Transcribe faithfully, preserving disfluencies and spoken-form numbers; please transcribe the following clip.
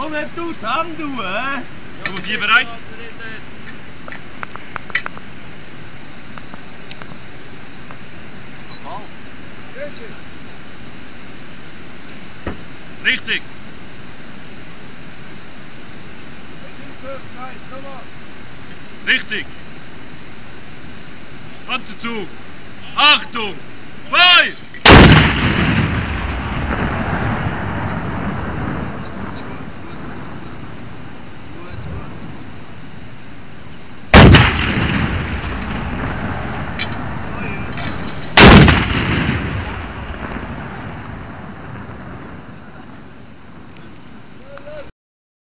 Komm nicht du, Hand du, hä? Nummer vier bereit? Richtig. Richtig. Ganze Zug. Achtung. Zwei.